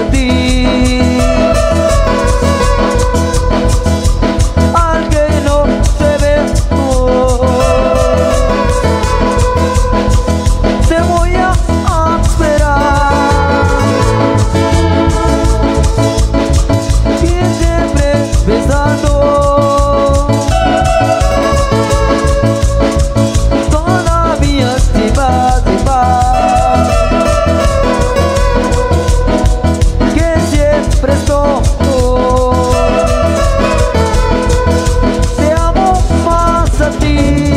de ti. Alguien no te ve, te voy a esperar. Y siempre besando, todavía te va, que siempre estoy. Te amo más a ti.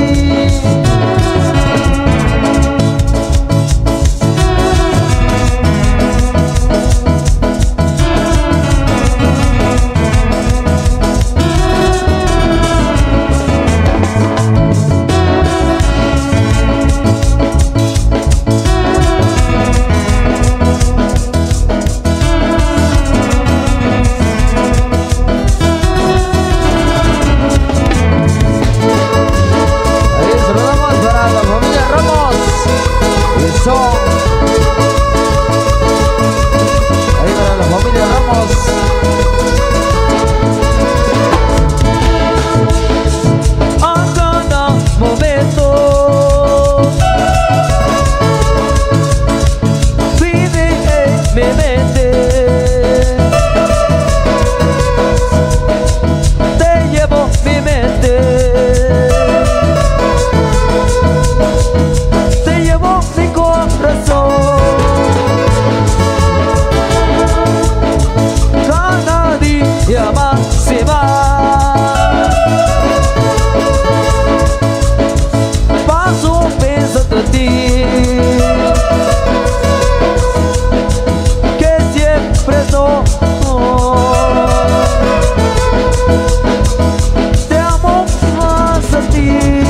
Ahí para la familia Ramos. A cada momento vive en mi mente. Te llevo mi mente. Te llevo mi corazón. Cada día más se va. Paso pensando en ti, que siempre soy. Te amo más a ti.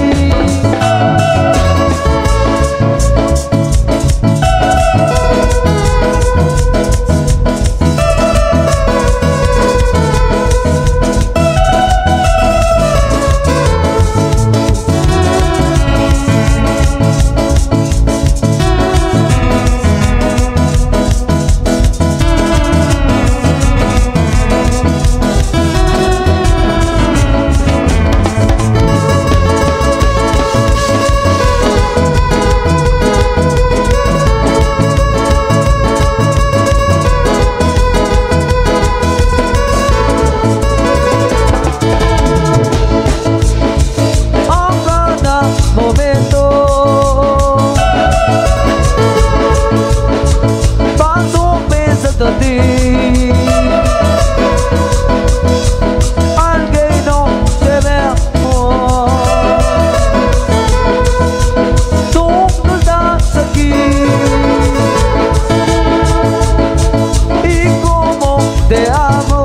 Momento paso pensando en ti. Alguien no te ve, tú no estás aquí. Y como te amo,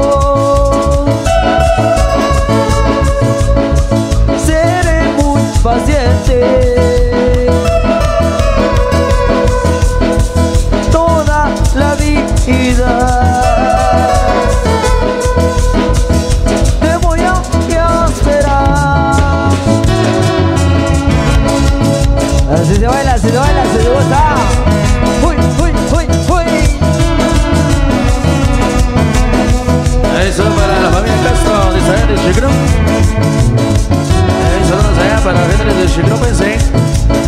seré muy paciente. Toda la vida te voy a esperar. Así se baila, así se baila, así se gusta. Uy, uy, uy, uy. Eso para la familia Castro de Israel de Chicro. Saludos allá para la gente de Chicro, pensé.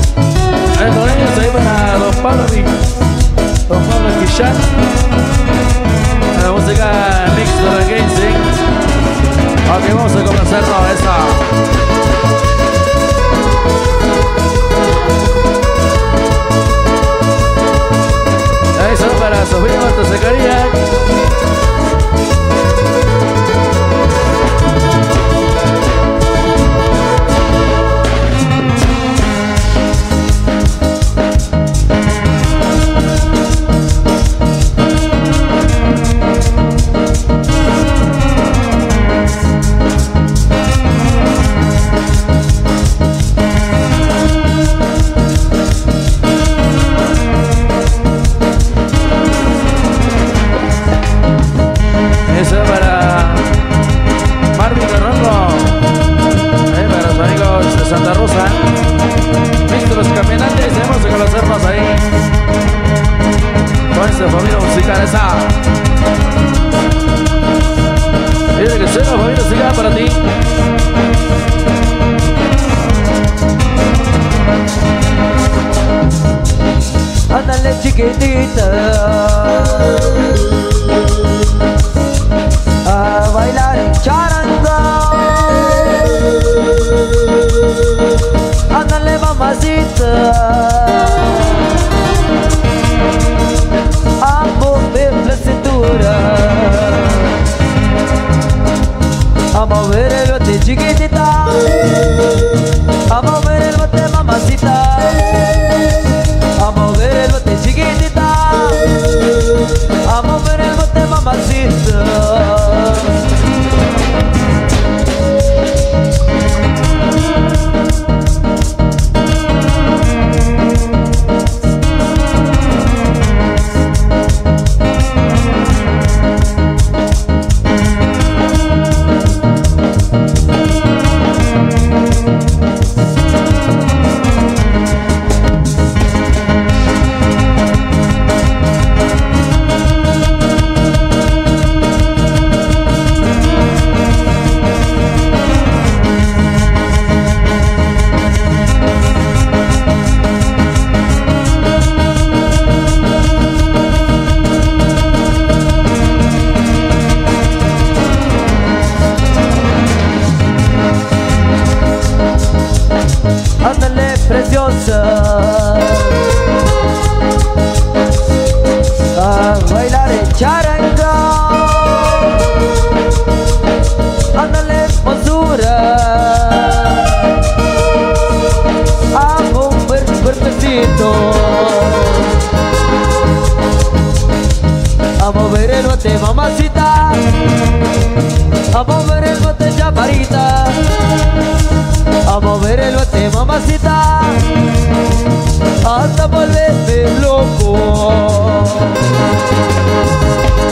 bote chiquitita. A bailar charanga. Ándale mamacita, a mover la cintura, a mover el bote chiquitita, a mover el bote mamacita, a mover el bote chiquitita, a mover el bote mamacita. Ándale preciosa, a bailar en charanga. Ándale hermosura, a mover tu cuerpecito, a mover el bote mamacita, a mover el bote chaparita, a mover el bote mamacita, hasta volverme loco.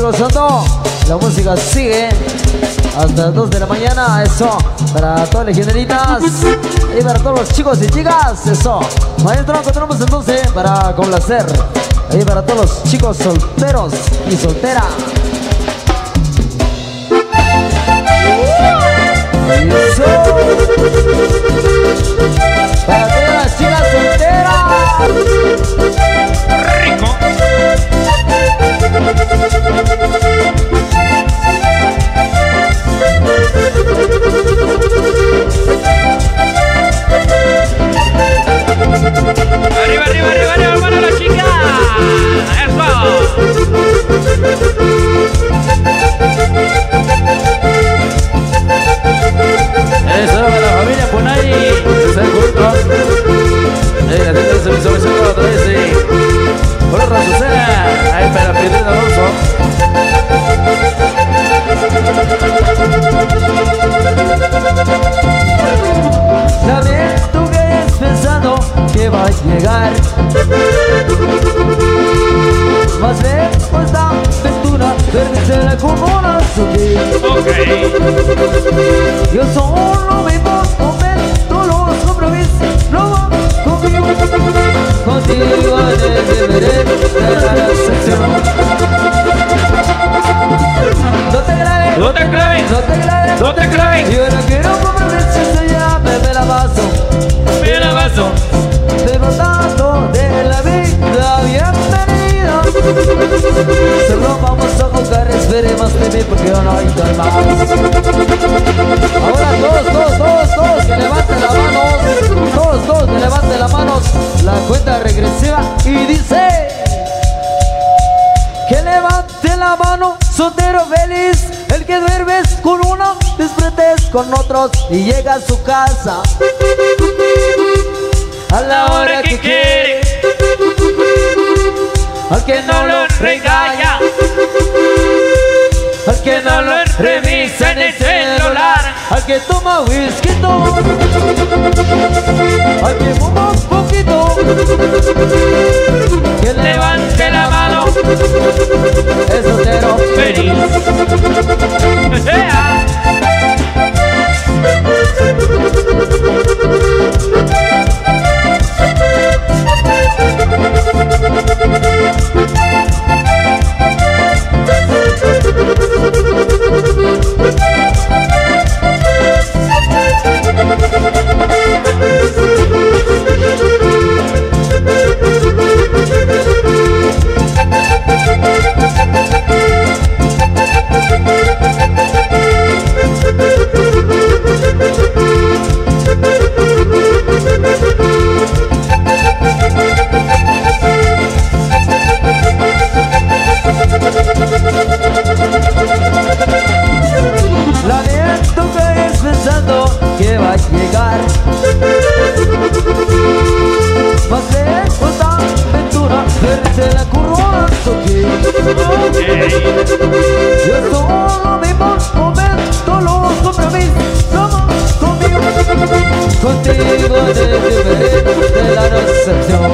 gozando. La música sigue hasta las 2 de la mañana. Eso, para todas las legendaritas y para todos los chicos y chicas. Eso, maestro, encontramos entonces para complacer y para todos los chicos solteros y solteras. Eso, para todas las chicas solteras. Rico. Arriba, arriba, arriba, arriba, para la chica. Eso. Eso para la familia Punay, se culpa. La gente se me solicitó otra vez, sí. Por otra Susana, ahí para Pedro Alonso. También tú que es pensando que va a llegar. Más lejos esta aventura, verse la corona subir. Okay. Yo solo vivo momento, los compromisos, no va conmigo. Contigo deberé de la recepción. No te claves, No te claves, no te claves, no te claves. yo no quiero compromisos, ya me la paso. Me la vaso. Disfrutando de la vida, bienvenido. Solo vamos a jugar, esperemos de mí porque yo no hay más. Ahora todos que levanten las manos. Todos que levanten las manos. La cuenta regresiva y dice: que levante la mano, soltero feliz. El que duermes con uno, disfrutes con otros y llega a su casa a la hora que quiere, al que no lo regaña, al que no lo revisa en el celular, al que toma whisky, al que fuma un poquito, que levante la mano, es soltero Feliz. La viento que es pensando que va a llegar. Más lejos la aventura, verse la corona subir. Yo solo vivo momento, los compromisos, somos conmigo. Contigo de la recepción.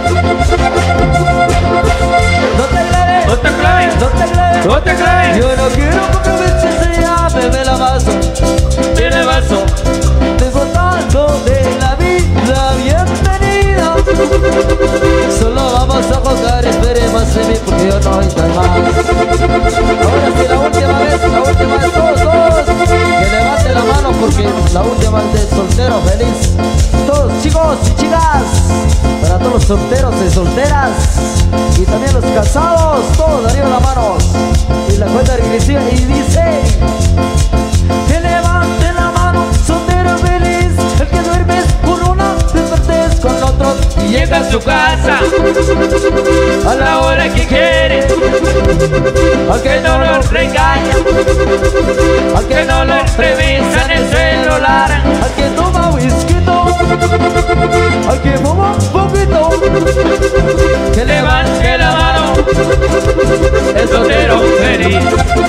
No te claves, No te claves, no te claves, no te claves. yo no quiero compromisos, ya me la paso. Me la vaso. Disfrutando de la vida, bienvenido. Solo vamos a jugar, esperemos de mí porque yo no hay tal más. Ahora sí, la última vez, todos, que levanten la mano porque la última vez de soltero feliz. Todos chicos y chicas, para todos los solteros y solteras y también los casados, todos arriba la mano. Y la cuenta regresiva y dice: que levante la mano, soltero feliz. El que duermes con uno, despertes con otro y Llega a su casa a la hora que quiere. Al que no lo regaña, al que no lo revisa en el celular, al que toma whisky, al que fuma un poquito, que levante la mano, el soltero feliz.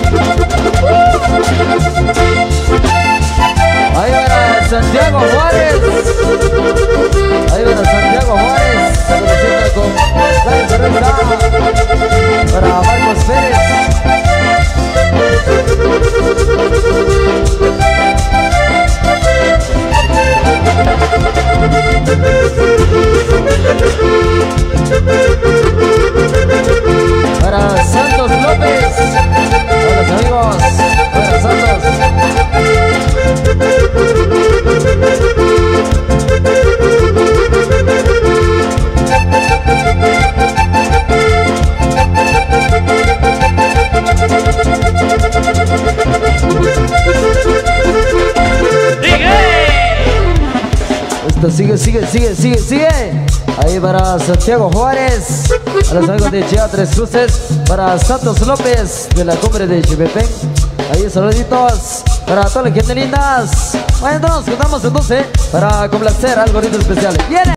ahí va Santiago Juárez. Ahí va Santiago Juárez. Se presenta con Carlos Herrera. Para Marcos Pérez. Para Santos López, para los amigos, para Santos. Esto sigue. Ahí para Santiago Juárez, a los amigos de Chia Tres Cruces, para Santos López de la cumbre de Chipepén. Ahí saluditos para toda la gente lindas. Bueno, nos juntamos entonces para complacer algo bonito especial. ¡Viene!